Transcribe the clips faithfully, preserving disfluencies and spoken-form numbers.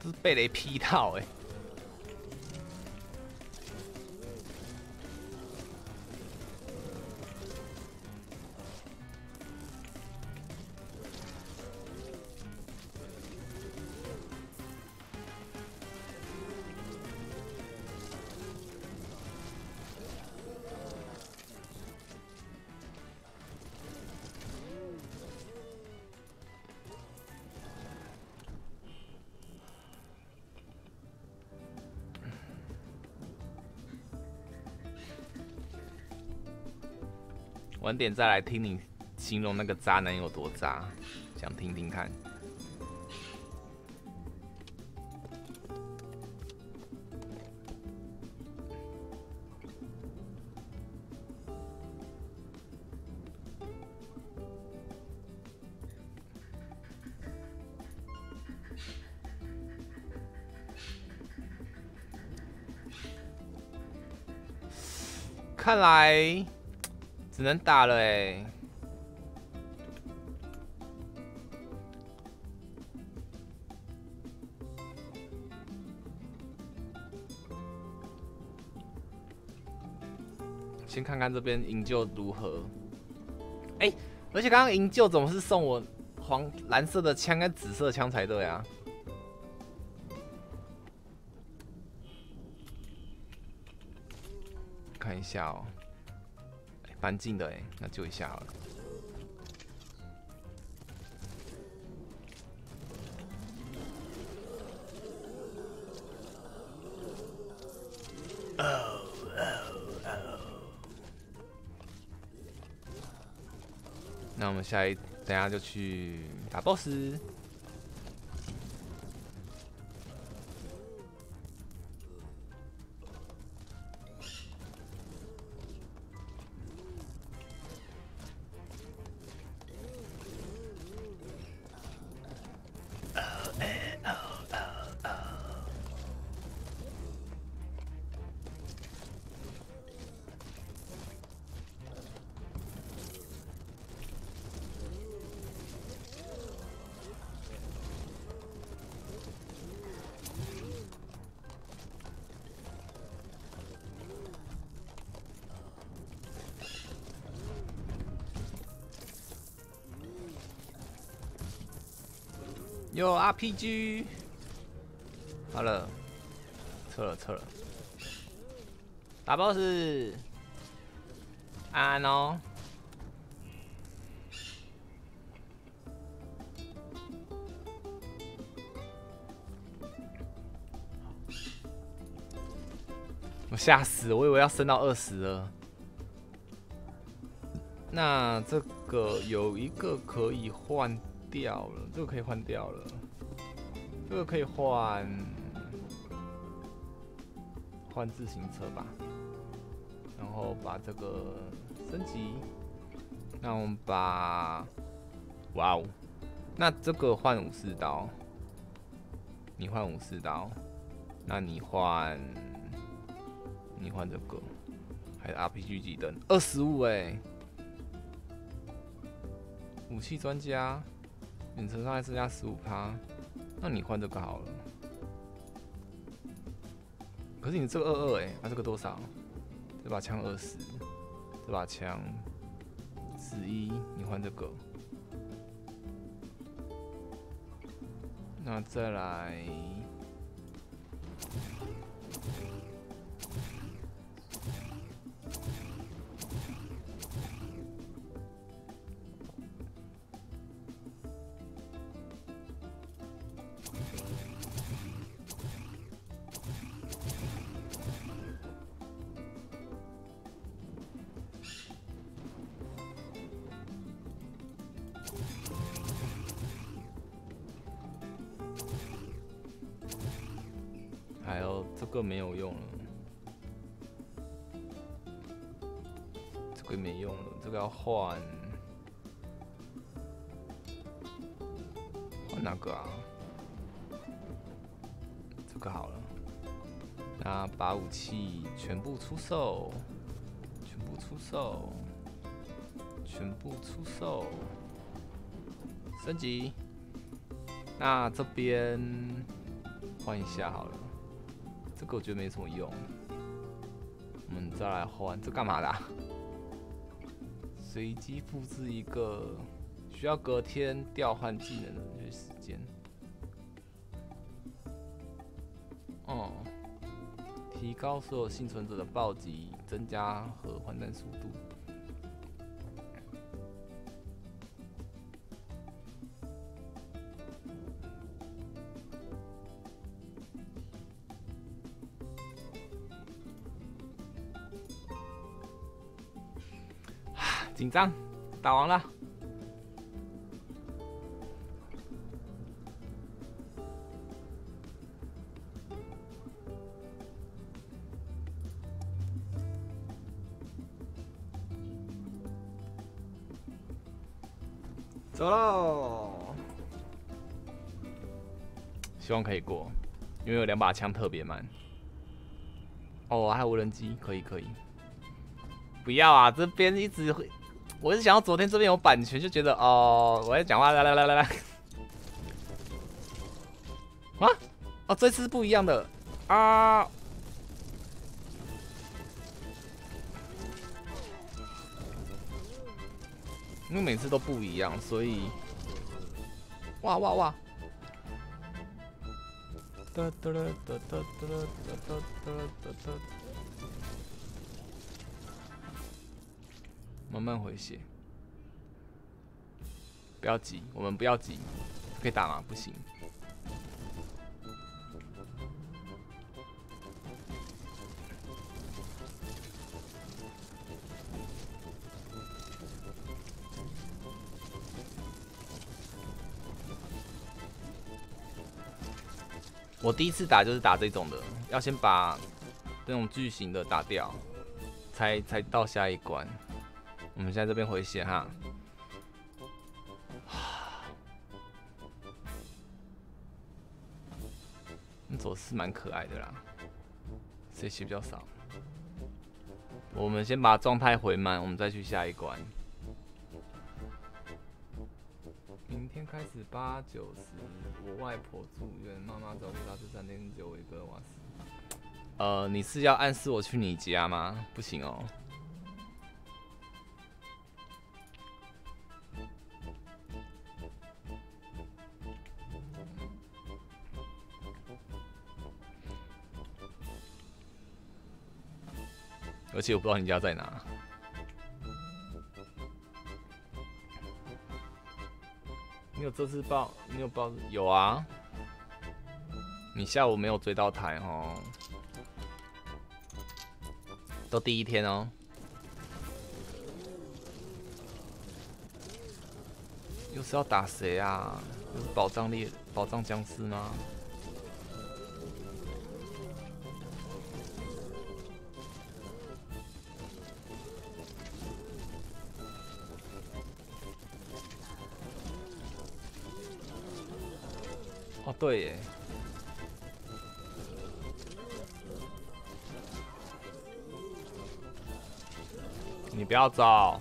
这是被雷劈到哎、欸。晚点再来听你形容那个渣男有多渣，想听听看。看来。只能打了哎、欸，先看看这边营救如何。哎、欸，而且刚刚营救怎么是送我黄蓝色的枪跟紫色枪才对啊？看一下哦。蛮近的哎，那救一下好了。哦哦哦！那我们下一等一下就去打 boss。有 R P G， 好了，撤了撤了，打 boss， 安安哦。我吓死，我以为要升到二十了。那这个有一个可以换。掉了，这个可以换掉了，这个可以换换自行车吧，然后把这个升级，那我们把，哇哦，那这个换武士刀，你换武士刀，那你换你换这个，还有 R P G 技能二十五哎，武器专家。远程伤害增加 百分之十五， 那你换这个好了。可是你这个二二哎，那、啊、这个多少？这把枪二十，这把枪十一，你换这个。那再来。还有这个没有用了，这个没用了，这个要换，换哪个啊？这个好了，那把武器全部出售，全部出售，全部出售，升级。那这边。 换一下好了，这个我觉得没什么用。我们再来换，这干嘛的、啊？随机复制一个，需要隔天调换技能的时间。哦、嗯，提高所有幸存者的暴击，增加和换弹速度。紧张，打完了。走喽！希望可以过，因为有两把枪特别慢。哦，还有无人机，可以可以。不要啊，这边一直会。我是想要昨天这边有版权，就觉得哦，我在讲话，来来来来来，啊，哦，这次是不一样的啊，因为每次都不一样，所以，哇哇哇，哒哒哒哒哒哒哒哒哒，慢慢回血。不要急，我们不要急，可以打吗？不行。我第一次打就是打这种的，要先把这种巨型的打掉，才才到下一关。我们现在这边回血哈。走势蛮可爱的啦，这些比较少。我们先把状态回满，我们再去下一关。明天开始八九十，我外婆住院，妈妈照顾她这三天只有我一个人，哇塞！呃，你是要暗示我去你家吗？不行哦。而且我不知道你家在哪。你有这次报？你有报？有啊。你下午没有追到台哦，都第一天哦。又是要打谁啊？又是宝藏猎、宝藏僵尸吗？哦，对耶，你不要走。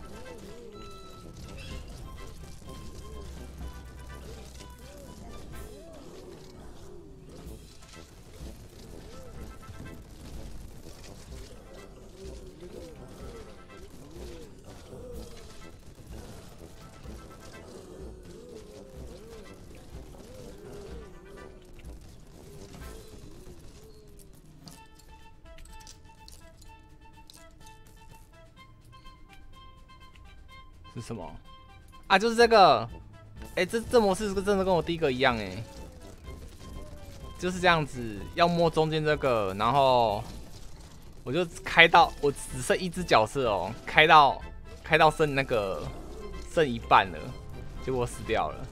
是什么？啊，就是这个。哎、欸，这这模式真的跟我第一个一样哎，就是这样子，要摸中间这个，然后我就开到我只剩一只角色哦，开到开到剩那个剩一半了，结果死掉了。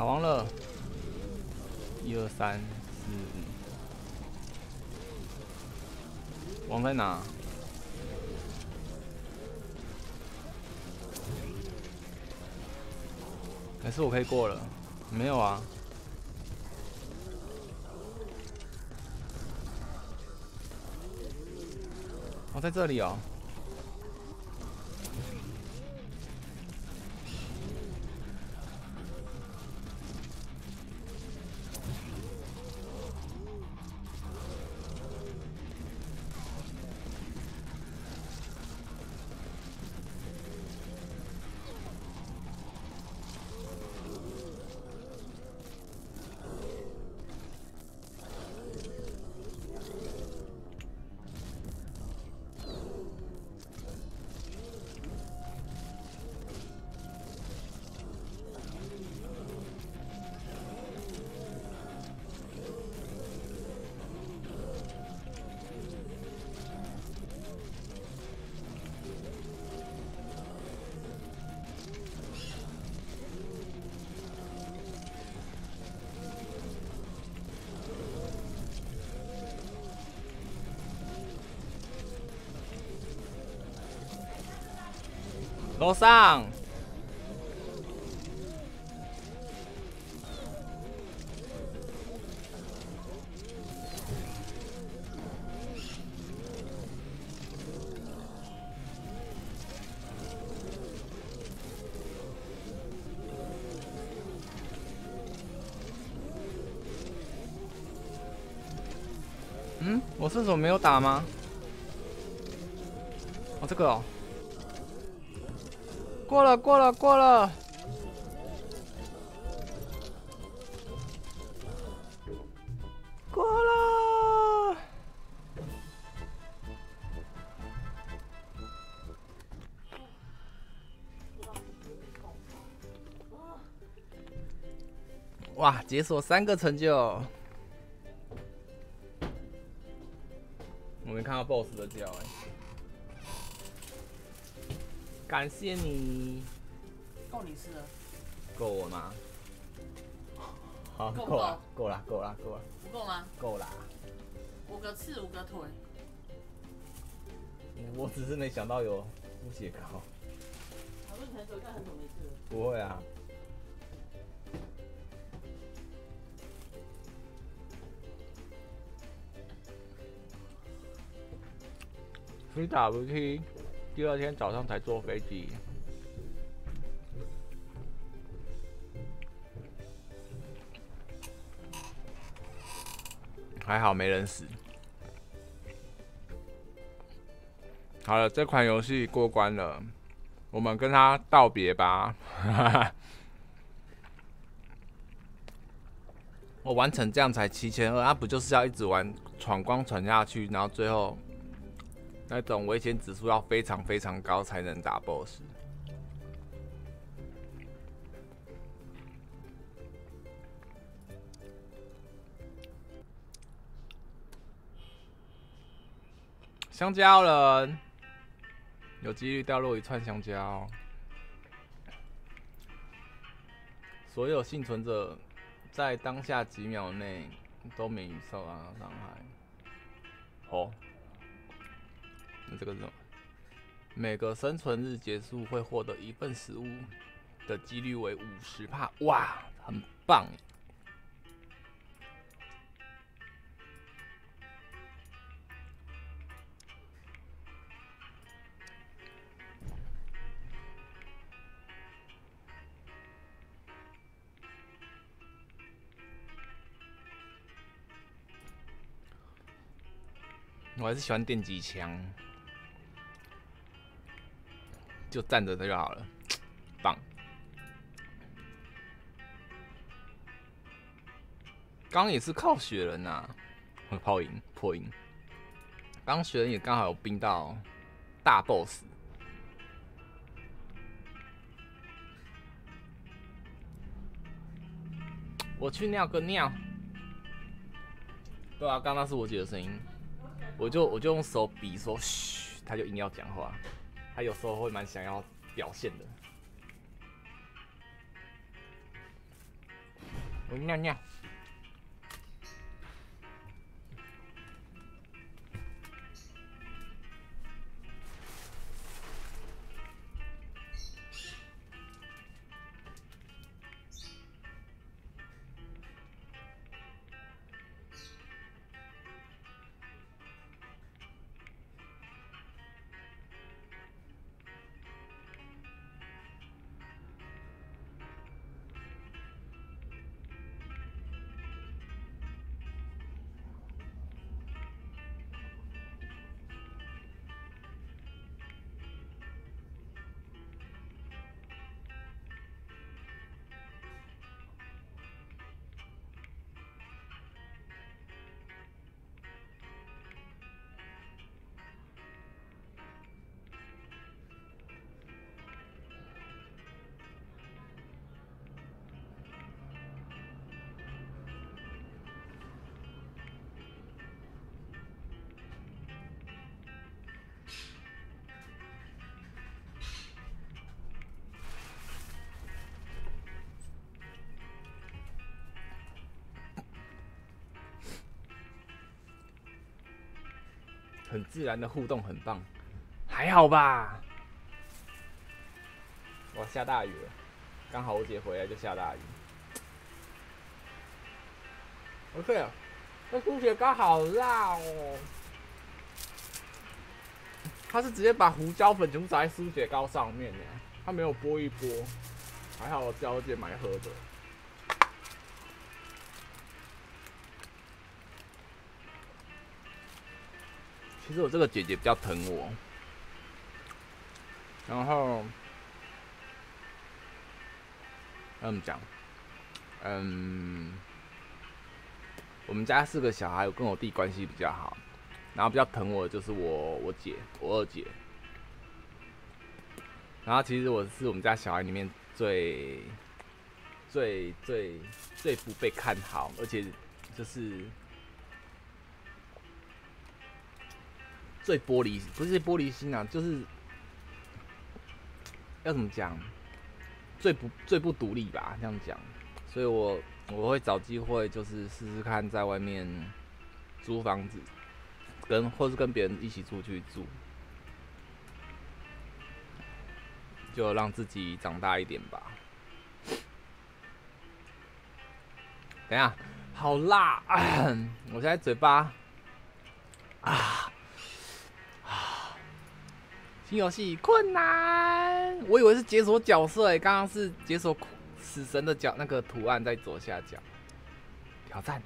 打完了，一二三四五，王在哪？还是我可以过了？没有啊。哦，在这里哦。楼上，嗯，我射手没有打吗？哦，这个哦。过了，过了，过了。过了。哇，解锁三个成就。我没看到 B O S S 的叫哎、欸。感谢你。 够你吃了？ 够我吗？好， 够够了，够了，够了，够了。 不够吗？ 够啦。 五个刺，五个腿。 我只是没想到有猪血糕。 我说你很久，应该很久没吃了。 不会啊。去 W T， 第二天早上才坐飞机。还好没人死。好了，这款游戏过关了，我们跟他道别吧。我完成这样才七千二，他不就是要一直玩闯关闯下去，然后最后那种危险指数要非常非常高才能打 B O S S。香蕉人有几率掉落一串香蕉，所有幸存者在当下几秒内都免于受到伤害。哦，那这个是什么？每个生存日结束会获得一份食物的几率为五十趴，哇，很棒！我还是喜欢电击枪，就站着就好了，棒！刚也是靠雪人呐、啊，破音破音。刚雪人也刚好有冰到大 boss。我去尿个尿。对啊，刚刚是我姐的声音，我就我就用手比说嘘，她就硬要讲话，她有时候会蛮想要表现的。 我尿尿。很自然的互动，很棒，还好吧？哇，下大雨了，刚好我姐回来就下大雨。OK， 这猪血糕好辣哦！它是直接把胡椒粉全部撒在猪血糕上面的，它没有拨一拨，还好我叫我姐买喝的。其实我这个姐姐比较疼我，然后要怎么讲？嗯，我们家四个小孩，我跟我弟关系比较好，然后比较疼我的就是我我姐，我二姐。然后其实我是我们家小孩里面最最最最不被看好，而且就是最玻璃，不是玻璃心啊，就是要怎么讲，最不最不独立吧，这样讲。所以我我会找机会，就是试试看在外面租房子，跟或是跟别人一起出去住，就让自己长大一点吧。等一下，好辣！啊、我现在嘴巴啊啊！新游戏困难，我以为是解锁角色诶，刚刚是解锁死神的角那个图案在左下角。挑战，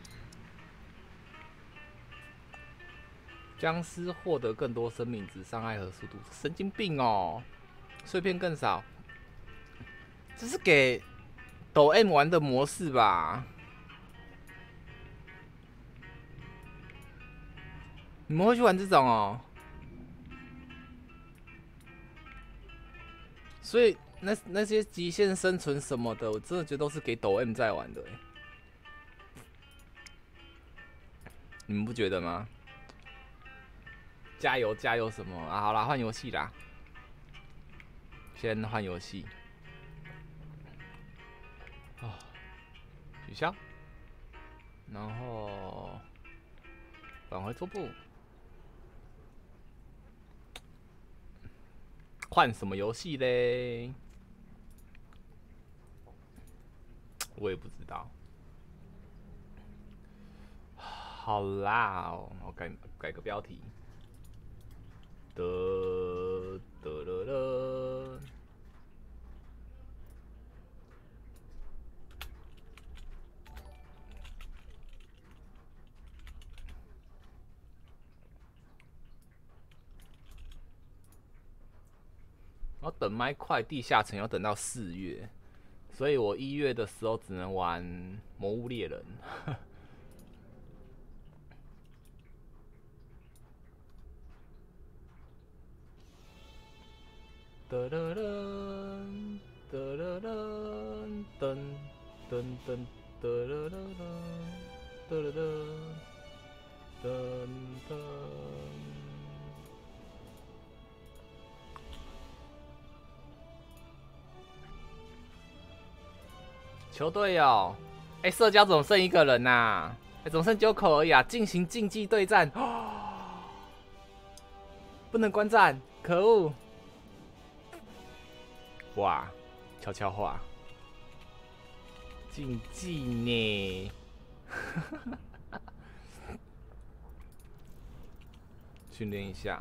僵尸获得更多生命值、伤害和速度，神经病哦！碎片更少，这是给抖 M 玩的模式吧？你们会去玩这种哦？所以那那些极限生存什么的，我真的觉得都是给抖 M 在玩的，你们不觉得吗？加油加油什么啊？好啦，换游戏啦，先换游戏。啊，取消，然后返回桌布。换什么游戏嘞？我也不知道。好啦、哦，我改改个标题。得得得得。要等麦块地下城要等到四月，所以我一月的时候只能玩魔物猎人。噔噔噔噔噔噔噔噔噔噔噔噔。球队哦， 哎、欸，社交怎么剩一个人呐、啊？哎、欸，怎么剩九口而已啊？进行竞技对战，哦、不能观战，可恶！哇，悄悄话，竞技呢？训练一下，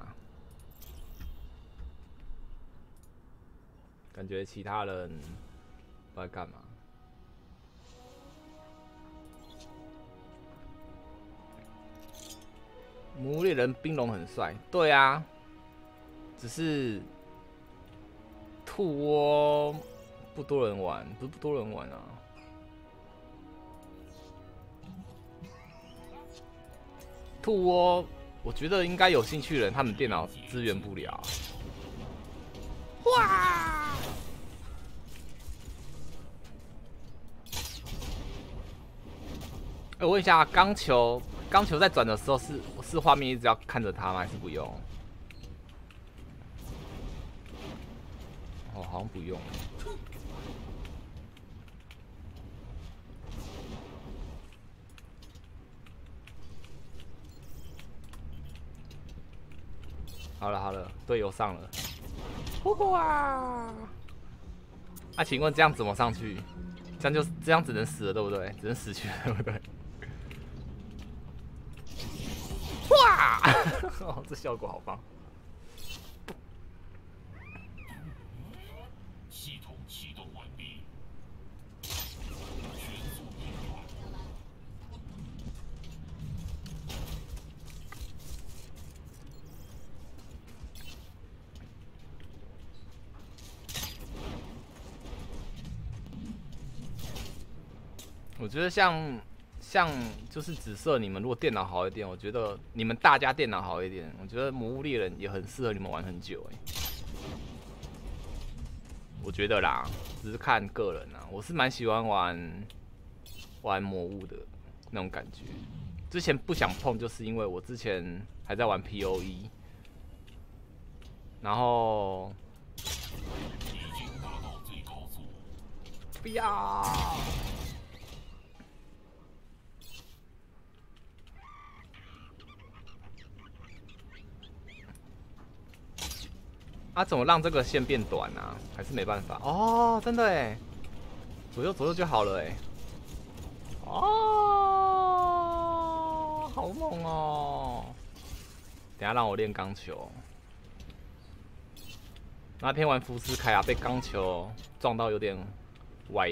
感觉其他人不知道干嘛。魔物猎人冰龙很帅，对啊，只是兔窝不多人玩，不是不多人玩啊。兔窝，我觉得应该有兴趣的人，他们电脑支援不了。哇！哎、欸，我问一下，钢球，钢球在转的时候是是画面一直要看着它吗？还是不用？哦，好像不用。好了好了，队友上了。哇！啊，请问这样怎么上去？这样就这样只能死了，对不对？只能死去了，对不对？哇！哦，这效果好棒。 系统启动完毕。 我觉得像像就是紫色，你们如果电脑好一点，我觉得你们大家电脑好一点，我觉得魔物猎人也很适合你们玩很久哎。我觉得啦，只是看个人啊，我是蛮喜欢玩玩魔物的那种感觉。之前不想碰，就是因为我之前还在玩 P O E， 然后不要。啊，怎么让这个线变短啊？还是没办法哦，真的哎，左右左右就好了哎。哦，好猛哦！等下让我练钢球。那天玩福斯凯啊，被钢球撞到有点歪。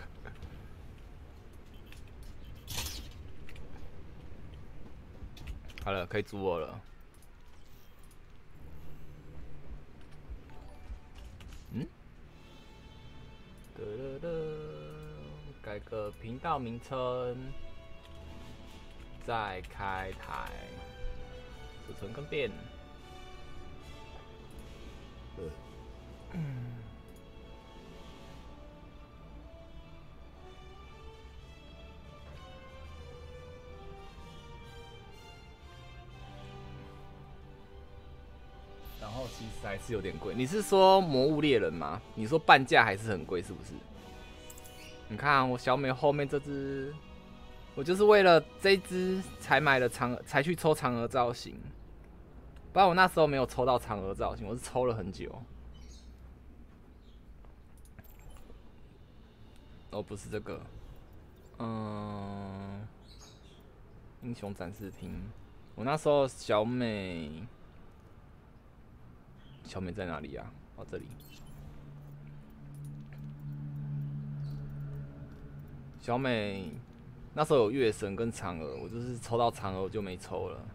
好了，可以组我了。嗯？得得得，改个频道名称，再开台，储存跟变。嗯。然后其实还是有点贵。你是说魔物猎人吗？你说半价还是很贵，是不是？你看我小美后面这只，我就是为了这只才买了嫦娥，才去抽嫦娥造型。不然我那时候没有抽到嫦娥造型，我是抽了很久。哦，不是这个，嗯，英雄展示厅。我那时候小美。小美在哪里啊？哦，这里。小美那时候有月神跟嫦娥，我就是抽到嫦娥我就没抽了。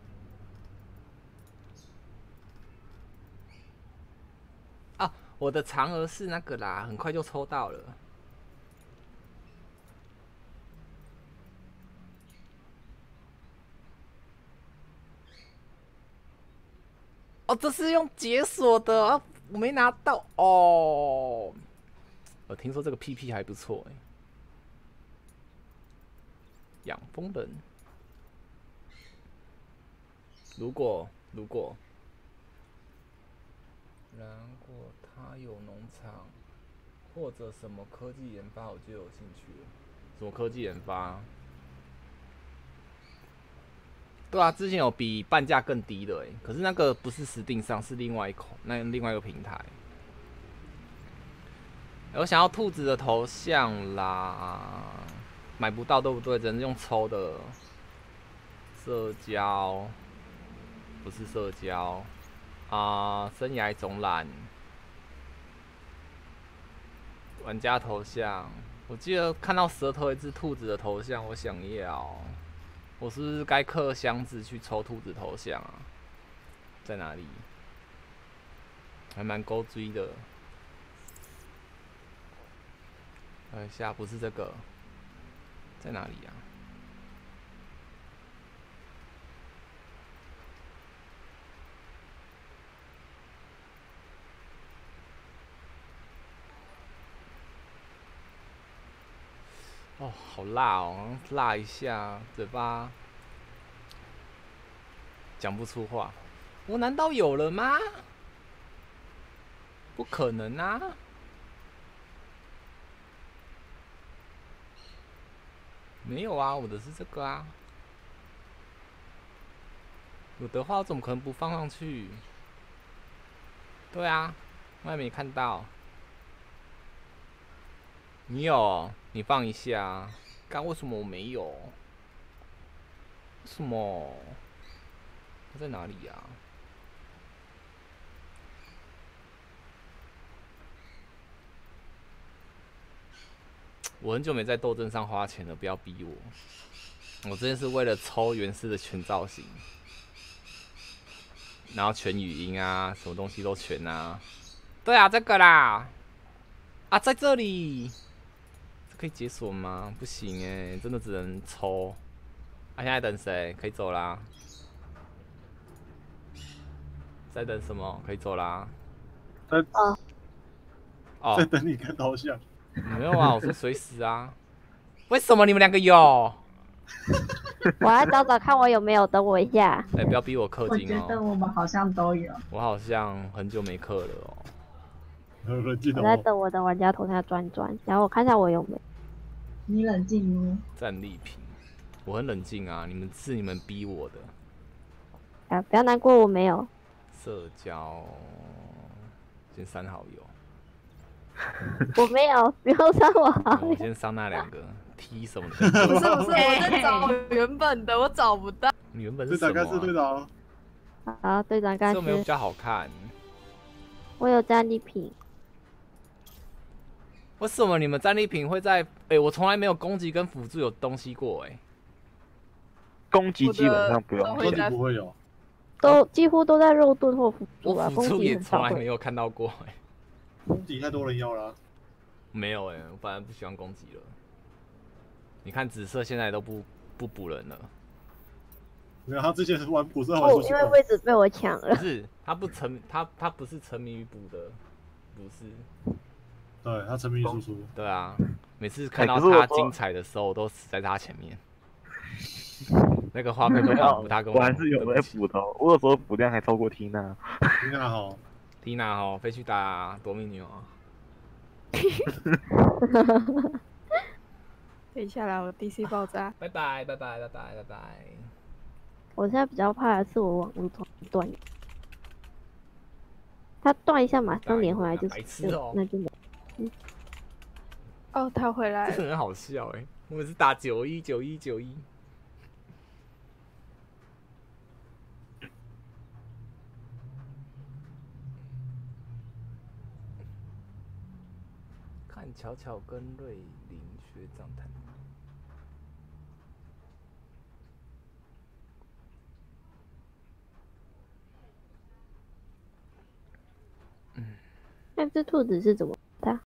啊，我的嫦娥是那个啦，很快就抽到了。哦，这是用解锁的啊，我没拿到哦。我听说这个 P P 还不错哎。养蜂人，如果如果，如果他有农场或者什么科技研发，我就有兴趣了。 什么科技研发？对啊，之前有比半价更低的哎，可是那个不是实定上，是另外一口，那另外一个平台。我想要兔子的头像啦，买不到对不对？只能用抽的。社交不是社交啊、呃，生涯总览，玩家头像。我记得看到舌头一只兔子的头像，我想要。我是不是该刻箱子去抽兔子头像啊？在哪里？还蛮勾追的。看一下，不是这个，在哪里啊？哦，好辣哦，辣一下，嘴巴讲不出话。我难道有了吗？不可能啊！没有啊，我的是这个啊。有的话，我怎么可能不放上去？对啊，我还没看到。你有，你放一下。干，为什么我没有？为什么？它在哪里呀、啊？我很久没在斗争上花钱了，不要逼我。我之前是为了抽原始的全造型，然后全语音啊，什么东西都全啊。对啊，这个啦。啊，在这里。这可以解锁吗？不行哎，真的只能抽。啊，现在等谁？可以走啦。在等什么？可以走啦。 在哦哦， 在等你看头像。 没有啊，我说随时啊。为什么你们两个有？ 我要找找看我有没有，等我一下。 哎、欸，不要逼我氪我金哦。 觉得我们好像都有。 我好像很久没氪了哦。 冷静我在哦。 等我的玩家头像转转，然后我看一下我有没有。 你冷静哦。 战利品，我很冷静啊，你们是你们逼我的。 啊，不要难过，我没有。 社交，先删好友。 我没有，不用删我好友。 我先删那两个 T 什么的。 不是不是，我在找原本的，我找不到。 你原本是什么、 队长该是队啊？ 长。 好，队长干事。 这没有比较好看。 我有战利品。 为什么你们战利品会在？哎、欸，我从来没有攻击跟辅助有东西过哎、欸。 攻击基本上不用攻击不会有。 都几乎都在肉盾或辅助啊， 我辅助攻击也从来没很少会。 有看到过哎、欸。 攻击太多人要了。 没有哎、欸，我反正不喜欢攻击了。你看紫色现在都不不补人了。 没有，他之前是玩补色玩哦， 输因为位置被我抢了。 不是，他不沉，他他不是沉迷于补的，不是。 对他沉迷于输出。 对啊，每次看到欸可是我说他精彩的时候，我都死在他前面。那个画面都保护他跟我。 我还是有在补的哦，我有时候补量还超过缇娜。 缇娜好。 缇娜哦，飞去打夺命女王。 等一下啦，我 D C 爆炸。 拜拜拜拜拜拜拜拜。 我现在比较怕的是我网络突然断，它断一下马上连回来就是， 白痴哦那就没。嗯， 哦，他回来了。 这很好笑哎、欸，我们是打九一九一九一。看巧巧跟瑞林学长谈。 那只兔子是怎么？